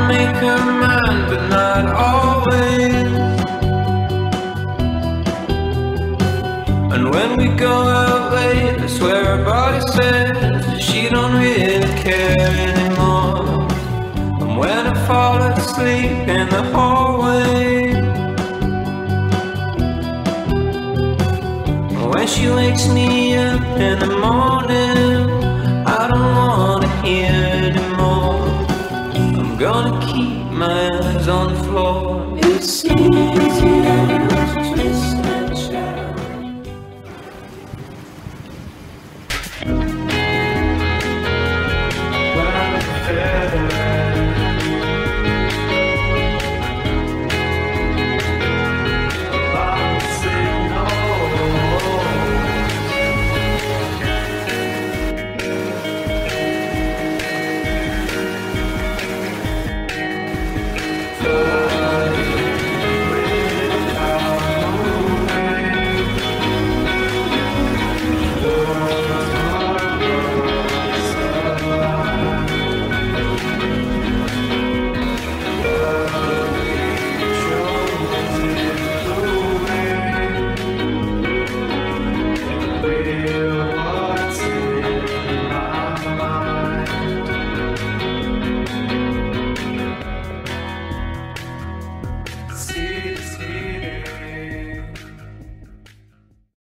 make her mine, but not always. And when we go out late, I swear her body says that she don't really care anymore. And when I fall asleep in the hallway, when she wakes me up in the morning, I don't wanna hear anymore. I'm gonna keep my eyes on the floor. It's easier.